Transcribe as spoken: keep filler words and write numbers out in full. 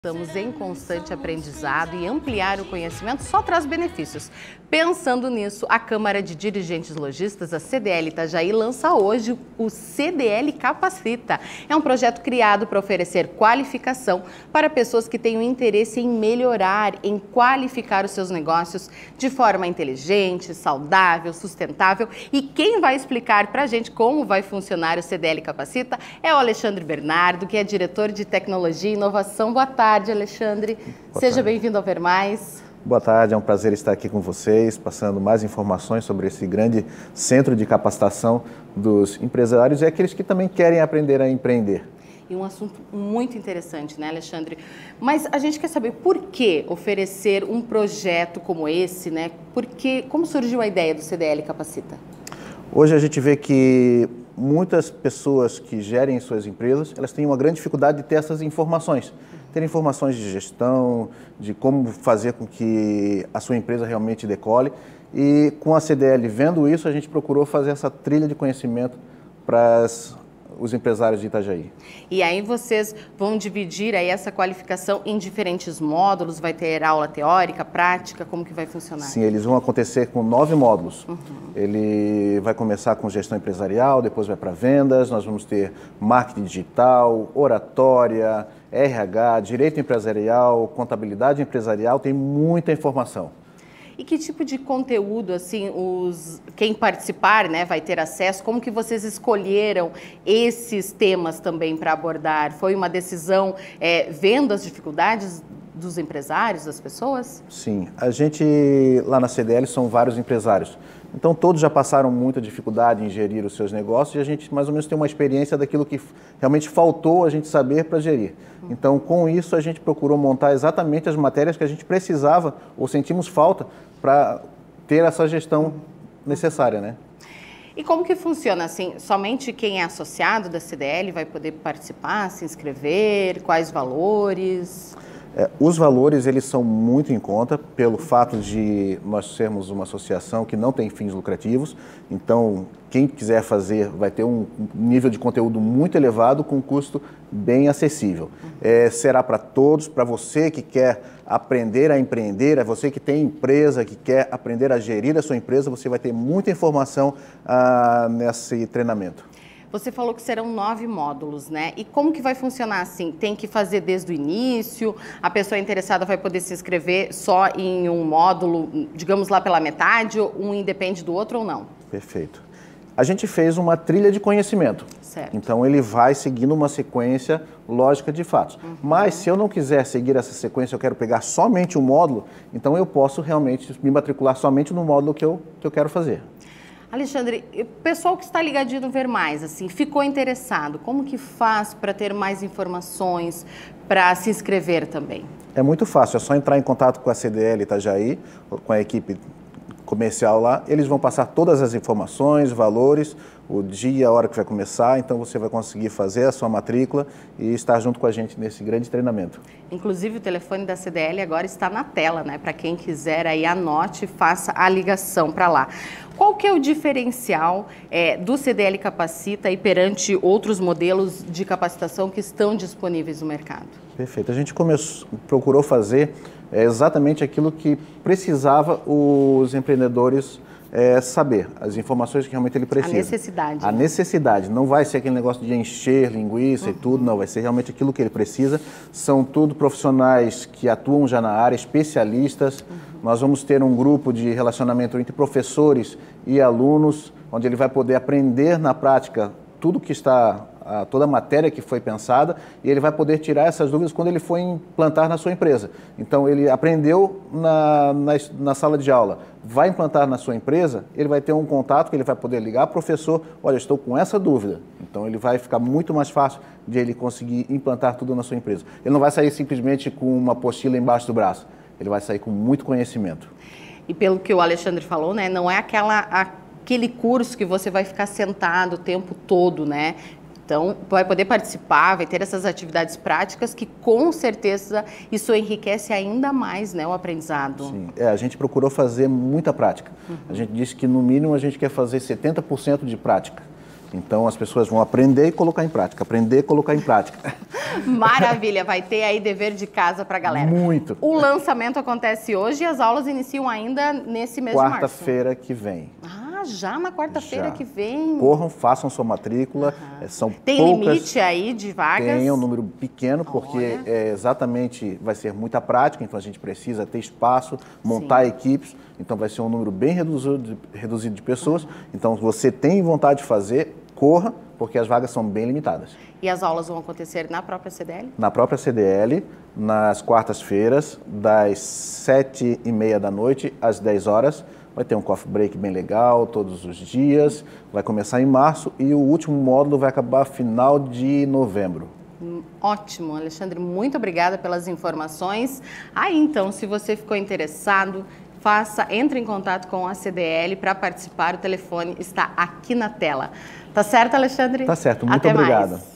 Estamos em constante aprendizado e ampliar o conhecimento só traz benefícios. Pensando nisso, a Câmara de Dirigentes Lojistas, a C D L Itajaí, lança hoje o C D L Capacita. É um projeto criado para oferecer qualificação para pessoas que tenham interesse em melhorar, em qualificar os seus negócios de forma inteligente, saudável, sustentável. E quem vai explicar para a gente como vai funcionar o C D L Capacita é o Alexandre Bernardo, que é diretor de Tecnologia e Inovação. Boa tarde. Boa tarde, Alexandre. Boa Seja bem-vindo ao Ver Mais. Boa tarde, é um prazer estar aqui com vocês, passando mais informações sobre esse grande centro de capacitação dos empresários e aqueles que também querem aprender a empreender. E um assunto muito interessante, né, Alexandre? Mas a gente quer saber por que oferecer um projeto como esse, né? Porque, como surgiu a ideia do C D L Capacita? Hoje a gente vê que muitas pessoas que gerem suas empresas, elas têm uma grande dificuldade de ter essas informações. Ter informações de gestão, de como fazer com que a sua empresa realmente decole. E com a C D L, vendo isso, a gente procurou fazer essa trilha de conhecimento para os empresários de Itajaí. E aí vocês vão dividir aí essa qualificação em diferentes módulos? Vai ter aula teórica, prática? Como que vai funcionar? Sim, eles vão acontecer com nove módulos. Uhum. Ele vai começar com gestão empresarial, depois vai para vendas, nós vamos ter marketing digital, oratória, R H, direito empresarial, contabilidade empresarial, tem muita informação. E que tipo de conteúdo, assim, os, quem participar, né, vai ter acesso? Como que vocês escolheram esses temas também para abordar? Foi uma decisão é, vendo as dificuldades dos empresários, das pessoas? Sim, a gente lá na C D L são vários empresários. Então todos já passaram muita dificuldade em gerir os seus negócios e a gente mais ou menos tem uma experiência daquilo que realmente faltou a gente saber para gerir. Então com isso a gente procurou montar exatamente as matérias que a gente precisava ou sentimos falta para ter essa gestão necessária, né? E como que funciona assim? Somente quem é associado da C D L vai poder participar, se inscrever? Quais valores? É, os valores eles são muito em conta pelo fato de nós sermos uma associação que não tem fins lucrativos, então quem quiser fazer vai ter um nível de conteúdo muito elevado com um custo bem acessível. É, será para todos, para você que quer aprender a empreender, é você que tem empresa, que quer aprender a gerir a sua empresa, você vai ter muita informação ah, nesse treinamento. Você falou que serão nove módulos, né? E como que vai funcionar assim? Tem que fazer desde o início? A pessoa interessada vai poder se inscrever só em um módulo, digamos lá pela metade, um independe do outro ou não? Perfeito. A gente fez uma trilha de conhecimento. Certo. Então ele vai seguindo uma sequência lógica de fatos. Uhum. Mas se eu não quiser seguir essa sequência, eu quero pegar somente um módulo, então eu posso realmente me matricular somente no módulo que eu, que eu quero fazer. Alexandre, o pessoal que está ligadinho no Ver Mais, assim, ficou interessado, como que faz para ter mais informações, para se inscrever também? É muito fácil, é só entrar em contato com a C D L Itajaí, com a equipe comercial lá, eles vão passar todas as informações, valores, o dia, a hora que vai começar, então você vai conseguir fazer a sua matrícula e estar junto com a gente nesse grande treinamento. Inclusive o telefone da C D L agora está na tela, né? Para quem quiser aí anote e faça a ligação para lá. Qual que é o diferencial é, do C D L Capacita e perante outros modelos de capacitação que estão disponíveis no mercado? Perfeito, a gente começou, procurou fazer é, exatamente aquilo que precisava os empreendedores É saber as informações que realmente ele precisa. A necessidade. A né? necessidade. Não vai ser aquele negócio de encher linguiça uhum. e tudo, não. Vai ser realmente aquilo que ele precisa. São tudo profissionais que atuam já na área, especialistas. Uhum. Nós vamos ter um grupo de relacionamento entre professores e alunos, onde ele vai poder aprender na prática tudo que está, toda a matéria que foi pensada, e ele vai poder tirar essas dúvidas quando ele for implantar na sua empresa. Então, ele aprendeu na, na, na sala de aula, vai implantar na sua empresa, ele vai ter um contato que ele vai poder ligar, professor, olha, estou com essa dúvida. Então, ele vai ficar muito mais fácil de ele conseguir implantar tudo na sua empresa. Ele não vai sair simplesmente com uma apostila embaixo do braço, ele vai sair com muito conhecimento. E pelo que o Alexandre falou, né, não é aquela... aquele curso que você vai ficar sentado o tempo todo, né? Então, vai poder participar, vai ter essas atividades práticas que, com certeza, isso enriquece ainda mais, né, o aprendizado. Sim, é, a gente procurou fazer muita prática. Uhum. A gente disse que, no mínimo, a gente quer fazer setenta por cento de prática. Então as pessoas vão aprender e colocar em prática, aprender e colocar em prática. Maravilha, vai ter aí dever de casa para a galera. Muito. O lançamento acontece hoje e as aulas iniciam ainda nesse mês de março. Quarta-feira que vem. Ah, já na quarta-feira que vem. Corram, façam sua matrícula. Uhum. São Tem poucas, limite aí de vagas? Tem um número pequeno, porque é, exatamente vai ser muita prática, então a gente precisa ter espaço, montar Sim. equipes, então vai ser um número bem reduzido de, reduzido de pessoas. Uhum. Então, se você tem vontade de fazer, corra, porque as vagas são bem limitadas. E as aulas vão acontecer na própria C D L? Na própria C D L, nas quartas-feiras, das sete e meia da noite às dez horas. Vai ter um coffee break bem legal todos os dias, vai começar em março e o último módulo vai acabar final de novembro. Ótimo, Alexandre, muito obrigada pelas informações. Aí então, se você ficou interessado, faça, entre em contato com a C D L para participar, o telefone está aqui na tela. Tá certo, Alexandre? Tá certo, muito Até obrigado. Mais.